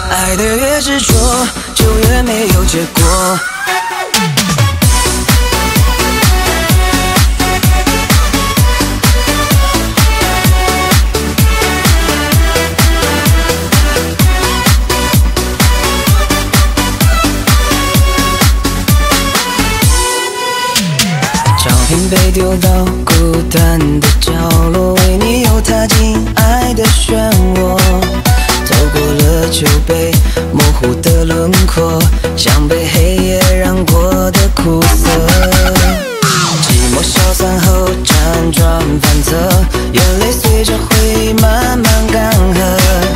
爱得越执着，就越没有结果。照片被丢到孤单的角落，为你又踏进爱的漩涡。走过了酒杯模糊的轮廓，像被黑夜染过的苦涩。寂寞消散后辗转反侧，眼泪随着回忆慢慢干涸。